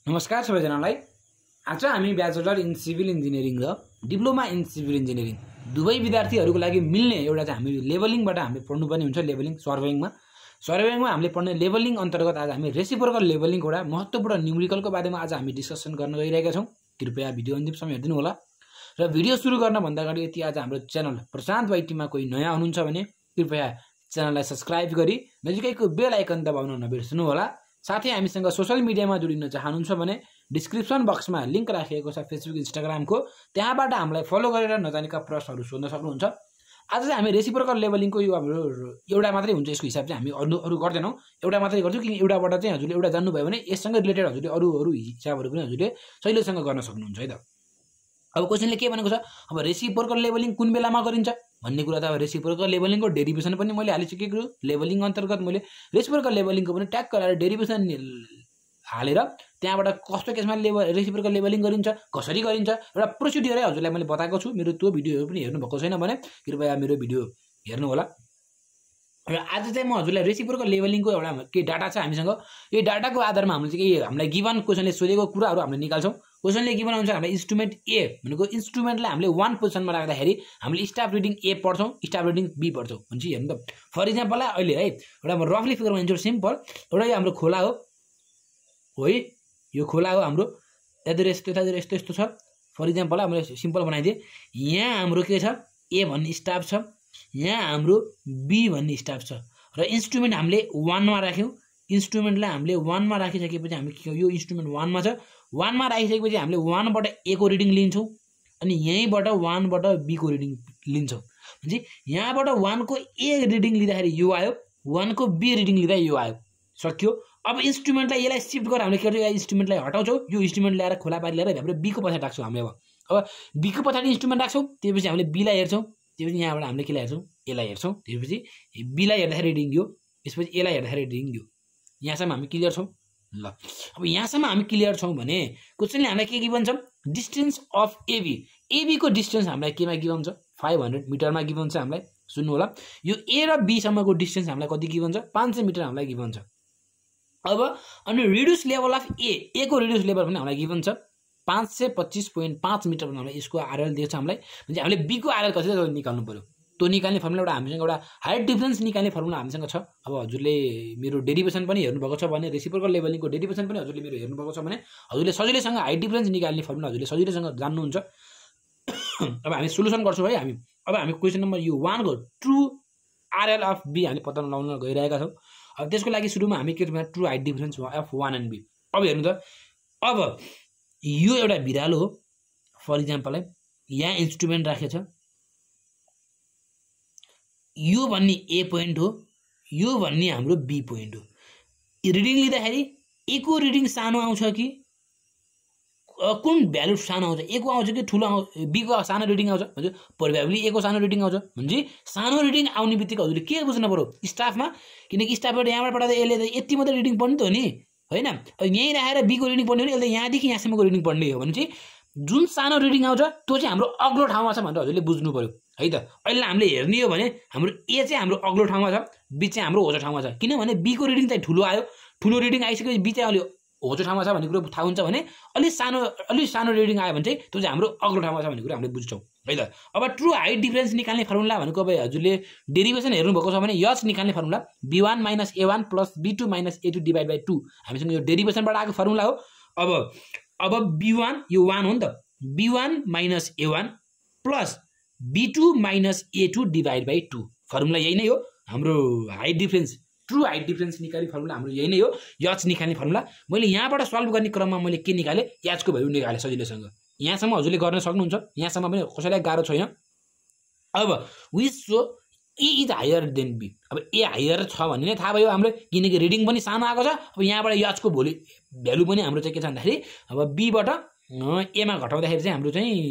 नमस्कार सबैजनालाई। आज हामी ब्याचलर इन सिभिल इन्जिनियरिङ र डिप्लोमा इन सिभिल इन्जिनियरिङ दुवै विद्यार्थीहरूको लागि मिल्ने एउटा चाहिँ हामी लेभलिङबाट हामीले पढ्नुपर्ने हुन्छ। लेभलिङ सर्वेइङमा हामीले पढ्ने लेभलिङ अन्तर्गत आज हामी रेसिप्रोकल लेभलिङको एउटा महत्त्वपूर्ण न्युमेरिकलको बारेमा आज हामी डिस्कसन गर्न गइरहेका छौँ। कृपया भिडियो अन्तिमसम्म हेरिदिनु होला। र भिडियो सुरु गर्नभन्दा अगाडि यदि आज हाम्रो च्यानल प्रशान्त YTमा कोही नयाँ हुनुहुन्छ भने कृपया च्यानललाई सब्स्क्राइब गरी नजिकैको बेल आइकन दबाउन नबिर्सनु होला। साथै हामीसँग सोशल मिडियामा जोडिन चाहनुहुन्छ भने डिस्क्रिप्सन बक्समा लिंक राखिएको छ फेसबुक इन्स्टाग्रामको, त्यहाँबाट हामीलाई फलो गरेर नजानेका प्रश्नहरू सोध्न सक्नुहुन्छ। आज चाहिँ हामी रेसिप्रोकल लेभलिङको यो हाम्रो एउटा मात्रै हुन्छ, यसको हिसाब चाहिँ हामी अरू गर्दैनौँ, एउटा मात्रै गर्छौँ। किन एउटाबाट चाहिँ हजुरले एउटा जान्नुभयो भने यससँग रिलेटेड हजुरले अरू हिसाबहरू पनि हजुरले सजिलोसँग गर्न सक्नुहुन्छ है त। अब क्वेशनले के भनेको छ, अब रेसिप्रोकल लेभलिङ कुन बेलामा गरिन्छ भन्ने कुरा त अब रेसिप्रोकल लेभलिङको डेरिभेसन पनि मैले हालिसकेको छु। लेभलिङ अन्तर्गत मैले रेसिप्रोकल लेभलिङको पनि ट्याग गरेर डेरिभेसन हालेर त्यहाँबाट कस्तो केसमा रेसिप्रोकल लेभलिङ गरिन्छ, कसरी गरिन्छ एउटा प्रोसिडियरै हजुरलाई मैले बताएको छु। मेरो त्यो भिडियोहरू पनि हेर्नु भएको छैन भने कृपया मेरो भिडियो हेर्नु होला। र आज चाहिँ म हजुरलाई रेसिप्रोकल लेभलिङको एउटा के डाटा छ हामीसँग, यो डाटाको आधारमा हामीले चाहिँ हामीलाई गिभन क्वेशनले सोधेको कुराहरू हामीले निकाल्छौँ। क्वेशनले के बनाउँछ, हामीलाई इन्स्ट्रुमेन्ट ए भनेको इन्स्ट्रुमेन्टलाई हामीले 1 पोजिसनमा राख्दाखेरि हामीले स्टाफ रिडिङ ए पढ्छौँ, स्टाफ रिडिङ बी पढ्छौँ हुन्छ। हेर्नु त, फर इक्जाम्पल अहिले है एउटा म रफली फिगर भनिन्छु, सिम्पल एउटा यो हाम्रो खोला हो है, यो खोला हो हाम्रो, यतातिर यस्तो छ। फर इक्जाम्पल मैले सिम्पल बनाइदिएँ। यहाँ हाम्रो के छ, ए भन्ने स्टाफ छ, यहाँ हाम्रो बी भन्ने स्टाफ छ र इन्स्ट्रुमेन्ट हामीले 1 मा राख्यौँ। इन्स्ट्रुमेन्टलाई हामीले 1 मा राखिसकेपछि हामी यो इन्स्ट्रुमेन्ट 1 मा छ, 1 मा राखिसकेपछि हामीले 1 बाट ए को रिडिङ लिन्छौँ अनि यहीँबाट 1 बाट बी को रिडिङ लिन्छौँ। भनेपछि यहाँबाट 1 को ए रिडिङ लिँदाखेरि यो आयो, 1 को बी रिडिङ लिँदा यो आयो, सक्यो। अब इन्स्ट्रुमेन्टलाई यसलाई सिफ्ट गरेर हामीले के गर्छौँ, इन्स्ट्रुमेन्टलाई हटाउँछौँ, यो इन्स्ट्रुमेन्ट ल्याएर खोला पारी ल्याएर हाम्रो बी को पछाडि राख्छौँ हामीले। अब बी को पछाडि इन्स्ट्रुमेन्ट राख्छौँ, त्यसपछि हामीले बीलाई हेर्छौँ, त्यसपछि यहाँबाट हामीले केलाई हेर्छौँ, एलाई हेर्छौँ, त्यसपछि बीलाई हेर्दाखेरि रिडिङ दियो, त्यसपछि एलाई हेर्दाखेरि रिडिङ दियो। यहाँसम्म हामी क्लियर छौँ ल। अब यहाँसम्म हामी क्लियर छौँ भने क्वेशनले हामीलाई के गिभन छ, डिस्टेन्स अफ एबी, एबीको डिस्टेन्स हामीलाई केमा गिभन छ, 500 मिटरमा गिभन छ हामीलाई। सुन्नु होला, यो ए र बी सम्मको डिस्टेन्स हामीलाई कति गिभन छ, 500 मिटर हामीलाई गिभन छ। अब अनि रिड्युस लेभल अफ ए को रिड्युस लेभल पनि हामीलाई गिभन छ 525.5 मिटर भन्दा हामीलाई यसको आरएल दिएको छ हामीलाई। भने हामीले बी को आरएल कति निकाल्नु पर्यो, त्यो निकाल्ने फर्मुला एउटा हामीसँग एउटा हाइट डिफरेन्स निकाल्ने फर्मुला हामीसँग छ। अब हजुरले मेरो डेरिभेसन पनि हेर्नुभएको छ भने, रेसिप्रोकल लेभलिङको डेरिभेसन पनि हजुरले मेरो हेर्नुभएको छ भने हजुरले सजिलैसँग हाइट डिफरेन्स निकाल्ने फर्मुला हजुरले सजिलैसँग जान्नुहुन्छ। अब हामी सोलुसन गर्छौँ है। अब हामी क्वेसन नम्बर यो 1 को ट्रु आरएल अफ बी हामी पत्ता लगाउन गइरहेका छौँ। अब त्यसको लागि सुरुमा हामी के गर्छौँ, true height difference of 1 and B. अब हेर्नु त, अब यो एउटा भिरालो हो, फर इक्जाम्पल है यहाँ इन्स्ट्रुमेन्ट राखेछ, यो भन्ने ए पोइन्ट हो, यो भन्ने हाम्रो बी पोइन्ट हो। रिडिङ लिँदाखेरि ए को रिडिङ सानो आउँछ कि कुन भ्यालु सानो आउँछ, ए को आउँछ कि ठुलो आउँछ, बी को सानो रिडिङ आउँछ भन्छ, प्रोबेबली ए को सानो रिडिङ आउँछ। भने सानो रिडिङ आउने बित्तिकै हजुरले के बुझ्नु पर्यो, स्टाफमा, किनकि स्टाफबाट यहाँबाट पढाउँदा यसले त यति मात्रै रिडिङ पढ्ने त हो नि होइन। यहीँ राखेर बी को रिडिङ पढ्ने हो भने यसले यहाँदेखि यहाँसम्मको रिडिङ पढ्ने हो भने चाहिँ जुन सानो रिडिङ आउँछ त्यो चाहिँ हाम्रो अग्लो ठाउँमा छ भनेर हजुरले बुझ्नु पर्यो है त। अहिले हामीले हेर्ने हो भने हाम्रो ए चाहिँ हाम्रो अग्लो ठाउँमा छ, बी चाहिँ हाम्रो होचो ठाउँमा छ। किनभने बी को रिडिङ चाहिँ ठुलो आयो, ठुलो रिडिङ आइसकेपछि बी चाहिँ अलि होचो ठाउँमा छ भन्ने कुरो थाहा हुन्छ भने अलिक सानो रिडिङ आयो भने चाहिँ त्यो चाहिँ हाम्रो अग्लो ठाउँमा छ भन्ने कुरा हामीले बुझ्छौँ है त। अब ट्रु हाइट डिफरेन्स निकाल्ने फर्मुला भनेको अब हजुरले डेरिभेसन हेर्नुभएको छ भने यच निकाल्ने formula b1 - a1 + b2 - a2 divide by 2 हामीसँग यो डेरिभेसनबाट आएको फर्मुला हो। अब b1 यो 1 हो नि त, b1 - a1 + b2 - a2 divide by 2 formula यही नै हो हाम्रो height difference, true height difference निकाल्ने फर्मुला हाम्रो यही नै हो, यच निकाल्ने फर्मुला। मैले यहाँबाट सल्भ गर्ने क्रममा मैले के निकालेँ, याचको भ्यालु निकालेँ सजिलैसँग। यहाँसम्म हजुरले गर्न सक्नुहुन्छ, यहाँसम्म पनि कसैलाई गाह्रो छैन। अब which so A is higher than B, अब ए हायर छ भन्ने नै थाहा भयो हाम्रो, किनकि रिडिङ पनि सानो आएको छ। अब यहाँबाट याचको भ्यालु पनि हाम्रो चाहिँ के छ भन्दाखेरि अब बीबाट एमा घटाउँदाखेरि चाहिँ हाम्रो चाहिँ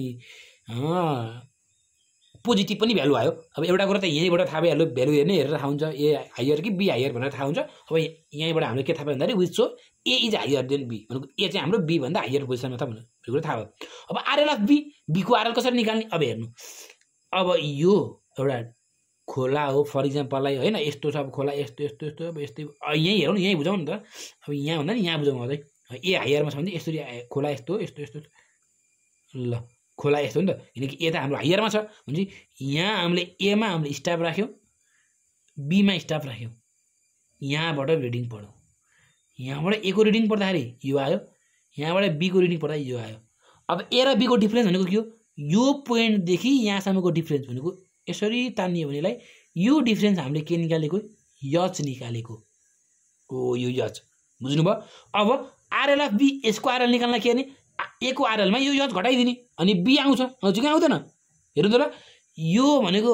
पोजिटिभ पनि भ्यालु आयो। अब एउटा कुरा त यहीँबाट थाहा भइहाल्यो, भ्यालु हेर्ने हेरेर थाहा हुन्छ ए हायर कि बी हायर भनेर थाहा हुन्छ। अब यहीँबाट हामीले के थाहा भयो भन्दाखेरि which so A is higher than B भनेको ए चाहिँ हाम्रो बी भन्दा हायर पोजिसनमा छ भनेर कुरा थाहा भयो। अब आरएल अफ बी, बी को आरएल कसरी निकाल्ने, अब हेर्नु। अब यो एउटा खोला हो फर इक्जाम्पललाई होइन, यस्तो छ अब खोला यस्तो यस्तो यस्तो अब यस्तै यहीँ हेरौँ, यहीँ बुझाउँ नि त। अब यहाँ भन्दा नि यहाँ बुझाउँ है। ए हायरमा छ भने यसरी खोला यस्तो यस्तो यस्तो ल खोला यस्तो हो नि त किनकि ए त हाम्रो हायरमा छ भने यहाँ हामीले एमा हामीले स्टाफ राख्यौँ बीमा स्टाफ राख्यौँ यहाँबाट रिडिङ पढौँ यहाँबाट ए को रिडिङ पढ्दाखेरि यो आयो यहाँबाट बी को रिडिङ पढ्दा यो आयो अब ए र बी को डिफरेन्स भनेको के हो यो पोइन्टदेखि यहाँसम्मको डिफरेन्स भनेको यसरी तानियो भनेलाई यो डिफरेन्स हामीले के निकालेको यच निकालेको हो यो यच बुझ्नुभयो अब आरएल अफ बी यसको आरएल निकाल्न के भने ए को आरएलमा यो यच घटाइदिने अनि बी आउँछ आउँछ कि आउँदैन हेर्नु त ल यो भनेको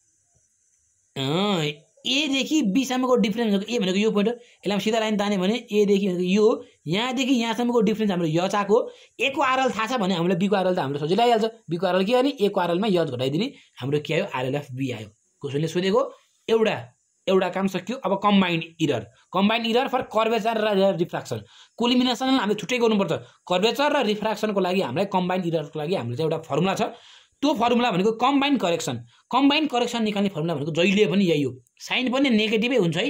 एदेखि बीसम्मको डिफरेन्स भनेको ए भनेको यो पोइन्ट हो यसलाई सिधा लाइन तान्यो भने एदेखि भनेको यो यहाँदेखि यहाँसम्मको डिफरेन्स हाम्रो यच आएको ए को आरएल थाहा छ भने हामीलाई बी को आरएल त हाम्रो सजिलै आइहाल्छ बी को आरएल के भने ए को आरएलमा यच घटाइदिने हाम्रो के आयो आरएल अफ बी आयो कसैले सोधेको एउटा काम सक्यो अब कम्बाइन्ड इरर फर कर्वेचर र रिफ्र्याक्सन कोलिमिनेसन हामीले छुट्टै गर्नुपर्छ कर्वेचर र रिफ्र्याक्सनको लागि हामीलाई कम्बाइन्ड इररको लागि हाम्रो चाहिँ एउटा फर्मुला छ त्यो फर्मुला भनेको कम्बाइन्ड करेक्सन निकाल्ने फर्मुला भनेको जहिले पनि यही हो साइन पनि नेगेटिभै हुन्छ है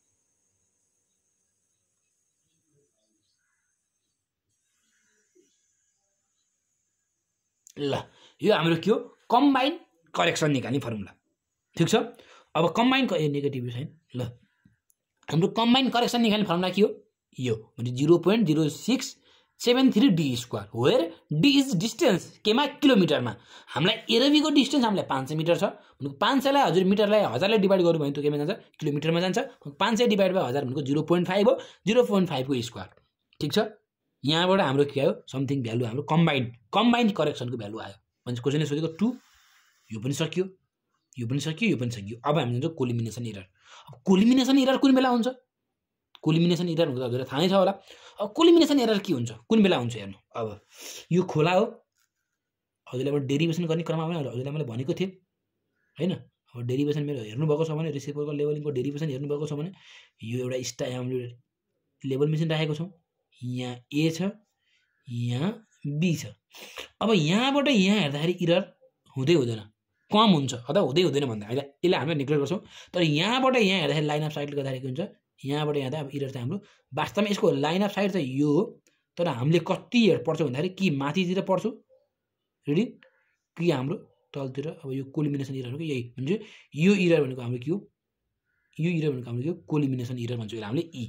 ल यो हाम्रो के हो कम्बाइन्ड करेक्सन निकाल्ने फर्मुला ठीक छ अब कम्बाइन्ड नेगेटिभ साइन ल हाम्रो कम्बाइन्ड करेक्सन निकाल्ने फर्मुला के हो यो भने 0.0673 D square where D is distance केमा किलोमिटरमा हामीलाई ए र बी को डिस्टेन्स हामीलाई 500 मिटर छ भनेको 500 लाई हजुर मिटरलाई 1000 ले डिवाइड गर्नु भने त्यो केमा जान्छ किलोमिटरमा जान्छ 500 डिवाइड बाइ 1000 भनेको 0.5 हो 0.5 को स्क्वायर ठीक छ यहाँबाट हाम्रो के आयो समथिङ भ्यालु हाम्रो कम्बाइन्ड करेक्सनको भ्यालु आयो भने क्वेशनले सोधेको 2 यो पनि सकियो अब हामी जान्छौँ कोलिमिनेसन इरर अब कोलिमिनेसन इरर कुन बेला हुन्छ कोलिमिनेसन इरर भनेको हजुरलाई थाहा नै छ होला अब कोलिमिनेसन इरर के हुन्छ कुन बेला हुन्छ हेर्नु अब यो खोला हो हजुरले अब डेरिभेसन गर्ने क्रममा पनि हजुरलाई मैले भनेको थिएँ हैन अब डेरिभेसन मेरो हेर्नु भएको छ भने रिसिभरको लेभलिङको डेरिभेसन हेर्नु भएको छ भने यो एउटा हामीले लेभल मेसिन राखेको छौँ यहाँ ए छ यहाँ बी छ अब यहाँबाट यहाँ हेर्दाखेरि इरर हुँदैन कम हुन्छ अथवा हुँदैन भन्दा यसलाई हामीले नेग्लेक्ट गर्छौँ तर यहाँबाट यहाँ हेर्दाखेरि लाइन अफ साइट गर्दाखेरि के हुन्छ यहाँबाट यहाँ अब इरर चाहिँ हाम्रो वास्तवमा यसको लाइन अफ साइट चाहिँ यो हो तर हामीले कति पढ्छौँ भन्दाखेरि कि माथितिर पढ्छौँ रिडिङ कि हाम्रो तलतिर अब यो कोलिमिनेसन इरर हो कि यही हुन्छ यो इरर भनेको हाम्रो के हो यो इरर भनेको हाम्रो के हो कोलिमिनेसन इरर भन्छ हामीले ई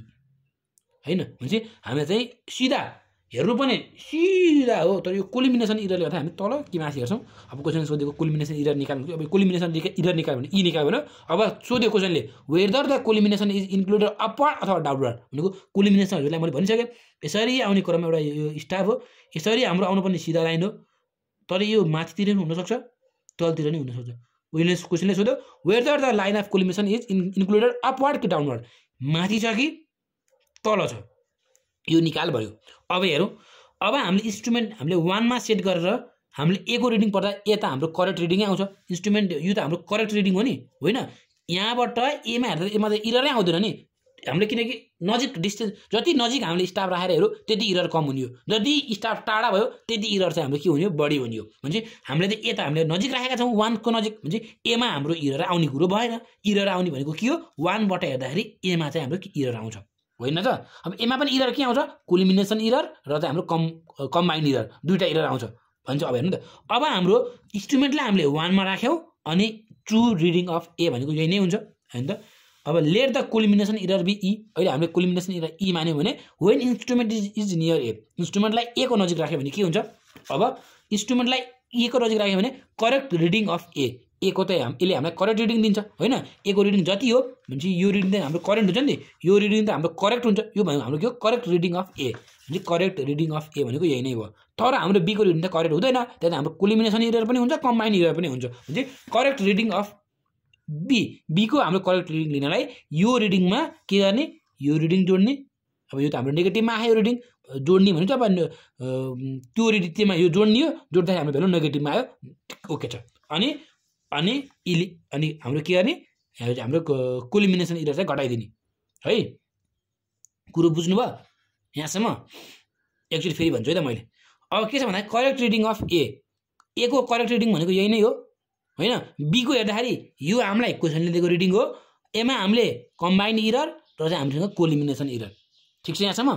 हैन भने हामीले चाहिँ सिधा हेर्नु पनि सिधा हो तर यो कोलिमिनेसन इररले गर्दा हामी तल कि माथि हेर्छौँ अब क्वेसन सोधेको कोलिमिनेसन इरर निकाल्नु अब कोलिमिनेसन इरर निकाल्यो भने ई निकाल्यो भने अब सोध्यो क्वेसनले whether the collimation is included upward अथवा डाउनवर्ड भनेको कोलिमिनेसनहरूलाई मैले भनिसकेँ यसरी आउने क्रममा एउटा यो स्टाफ हो यसरी हाम्रो आउनुपर्ने सिधा लाइन हो तर यो माथितिर पनि हुनसक्छ तलतिर पनि हुनसक्छ क्वेसनले सोध्यो whether the line of collimation is included upward कि डाउनवर्ड माथि छ कि तल छ यो निकाल भयो अब हेरौँ अब हामीले इन्स्ट्रुमेन्ट हामीले 1 मा सेट गरेर हामीले ए को रिडिङ पढ्दा ए त हाम्रो करेक्ट रिडिङै आउँछ इन्स्ट्रुमेन्ट यो त हाम्रो करेक्ट रिडिङ हो नि होइन यहाँबाट एमा हेर्दा एमा त इररै आउँदैन नि हामीले किनकि नजिक डिस्टेन्स जति नजिक हामीले स्टाफ राखेर हेरौँ त्यति इरर कम हुने हो जति स्टाफ टाढा भयो त्यति इरर चाहिँ हाम्रो के हुने हो बढी हुने हो भने हामीले त ए त हामीले नजिक राखेका छौँ 1 को नजिक भने एमा हाम्रो इरर आउने कुरो भएन इरर आउने भनेको के हो 1 बाट हेर्दाखेरि एमा चाहिँ हाम्रो इरर आउँछ होइन त अब एमा पनि इरर के आउँछ कोलिमिनेसन इरर र चाहिँ हाम्रो कम्बाइन्ड इरर दुईटा इरर आउँछ भन्छ अब हेर्नु त अब हाम्रो इन्स्ट्रुमेन्टलाई हामीले 1 मा राख्यौँ अनि ट्रु रिडिङ अफ ए भनेको यही नै हुन्छ हैन त अब let the collimation error be E अहिले हामीले कोलिमिनेसन इरर ई मान्यौँ भने when instrument is near A इन्स्ट्रुमेन्टलाई ए को नजिक राख्यो भने के हुन्छ अब इन्स्ट्रुमेन्टलाई ए को नजिक राख्यो भने करेक्ट रिडिङ अफ ए को त यसले हामीलाई करेक्ट रिडिङ दिन्छ होइन ए को रिडिङ जति हो भने यो रिडिङ त हाम्रो करेन्ट हुन्छ नि यो रिडिङ त हाम्रो करेक्ट हुन्छ यो भनेको हाम्रो के हो करेक्ट रिडिङ अफ ए भने करेक्ट रिडिङ अफ ए भनेको यही नै हो तर हाम्रो बी को रिडिङ त करेक्ट हुँदैन त्यहाँ हाम्रो कोलिमिनेसन इरर पनि हुन्छ कम्बाइन्ड इरर पनि हुन्छ भने करेक्ट रिडिङ अफ बी को हाम्रो करेक्ट रिडिङ लिनलाई यो रिडिङमा के गर्ने यो रिडिङ जोड्ने अब यो त हाम्रो नेगेटिभमा आयो रिडिङ जोड्ने भने चाहिँ अब त्यो रिडिङ त्यसमा यो जोड्ने हो जोड्दाखेरि हाम्रो भ्यालु नेगेटिभमा आयो ओके छ अनि हाम्रो के गर्ने हाम्रो कोलिमिनेसन इरर चाहिँ घटाइदिने है कुरो बुझ्नुभयो यहाँसम्म एकचोटि फेरि भन्छु है त मैले अब के छ भन्दा करेक्ट रिडिङ अफ ए को करेक्ट रिडिङ भनेको यही नै हो होइन बी को हेर्दाखेरि यो हामीलाई क्वेसनले दिएको रिडिङ हो एमा हामीले कम्बाइन्ड इरर र चाहिँ हामीसँग कोलिमिनेसन इरर ठिक छ यहाँसम्म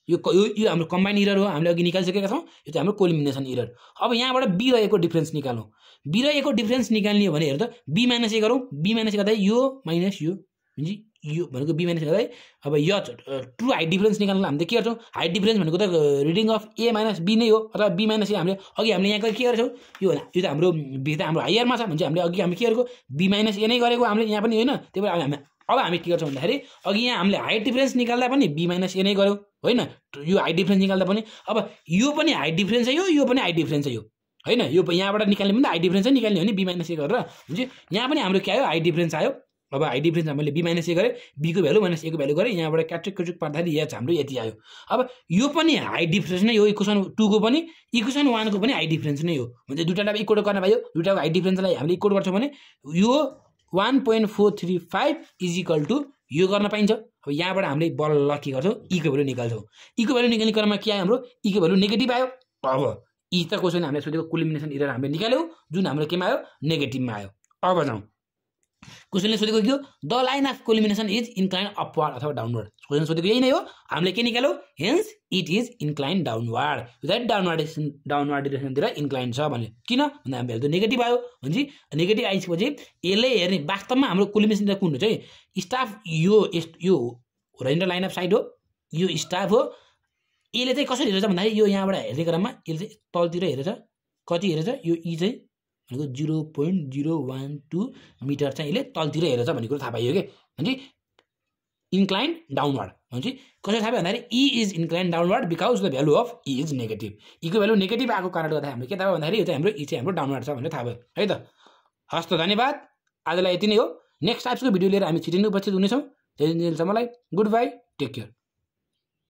यो हाम्रो कम्बाइन इरर हो, हामीले अघि निकालिसकेका छौँ। यो चाहिँ हाम्रो कोलिमिनेसन इरर। अब यहाँबाट बी र ए को डिफरेन्स निकालौँ। बी र ए को डिफरेन्स निकाल्ने हो भने हेर त बी माइनस ए गरौँ। बी माइनस गर्दा यो माइनस यो हुन्छ यो भनेको बी माइनस गर्दा अब यो ट्रु हाइट डिफरेन्स निकाल्नु हामीले के गर्छौँ, हाइट डिफरेन्स भनेको त reading of A minus B नै हो अथवा बी माइनस ए। हामीले अघि हामीले यहाँ के गरेछौँ, यो त हाम्रो बी त हाम्रो हाइयरमा छ भने चाहिँ हामीले अघि हामी के गरेको बी माइनस ए नै गरेको हामीले यहाँ पनि होइन। त्यही भएर अब हामी के गर्छौँ भन्दाखेरि अघि यहाँ हामीले हाइट डिफरेन्स निकाल्दा पनि बी माइनस ए नै गऱ्यौँ होइन। यो हाइट डिफरेन्स निकाल्दा पनि अब यो पनि हाइट डिफरेन्सै हो, यो पनि हाइट डिफरेन्सै हो होइन। यो यहाँबाट निकाल्ने पनि त हाइट डिफरेन्सै निकाल्ने हो नि बी माइनस ए गरेर हुन्छ। यहाँ पनि हाम्रो के आयो, हाइट डिफरेन्स आयो। अब हाइट डिफरेन्स हामीले बी माइनस ए गरेँ, बीको भ्यालु माइनस ए को भ्यालु गरेँ, यहाँबाट क्याचुक पार्दाखेरि यहाँ हाम्रो यति आयो। अब यो पनि हाइट डिफरेन्स नै हो, इक्वेसन 2 को पनि इक्वेसन 1 को पनि हाइट डिफरेन्स नै हो। हुन्छ दुईवटालाई इक्वल गर्न भयो, दुईवटाको हाइट डिफरेन्सलाई हामीले इक्वल गर्छौँ भने यो 1.435 इज इक्वल टु यो गर्न पाइन्छ। अब यहाँबाट हामीले बल्ल के गर्छौँ, ई को भ्यालु निकाल्छौँ। ई को भ्यालु निकाल्ने क्रममा के आयो, हाम्रो ई को भ्यालु नेगेटिभ आयो। अब ई त क्वेसन हामीले सोधेको कोलिमिनेसन इरर हामीले निकाल्यौँ, जुन हाम्रो केमा आयो, नेगेटिभमा आयो। अब जाउँ क्वेसनले सोधेको के हो, the line of collimation is incline upward अथवा डाउनवर्ड। क्वेसन सोधेको यही नै हो, हामीले के निकाल्यौँ, hence it is incline downward, without downward डिरेक्सनतिर इन्क्लाइन छ भने। किन भन्दा हाम्रो त नेगेटिभ आयो हुन्छ। नेगेटिभ आइसकेपछि यसले हेर्ने वास्तवमा हाम्रो कोलिमिनेसन इरर कुन हो चाहिँ, स्टाफ यो होराइजन्टल लाइन अफ साइड हो, यो स्टाफ हो। यसले चाहिँ कसरी हेर्छ भन्दाखेरि यो यहाँबाट हेर्ने क्रममा यसले चाहिँ तलतिर हेरेछ, कति हेरेछ, यो ई चाहिँ भनेको 0.012 मिटर चाहिँ यसले तलतिर हेरेछ भन्ने कुरो थाहा पाइयो कि हुन्छ। इन्क्लाइन डाउनवर्ड हुन्छ। कसरी थाहा पायो भन्दाखेरि E is incline downward because the value of E is negative. ईको भ्यालु नेगेटिभ आएको कारणले गर्दा हामीले के थाहा भयो भन्दाखेरि यो चाहिँ हाम्रो ई चाहिँ हाम्रो डाउनवर्ड छ भनेर थाहा भयो है त। हस् त, धन्यवाद। आजलाई यति नै हो। नेक्स्ट टाइप्सको भिडियो लिएर हामी छिटै नै उपस्थित हुनेछौँ। त्यतिन्जेलसम्मलाई गुड बाई, टेक केयर।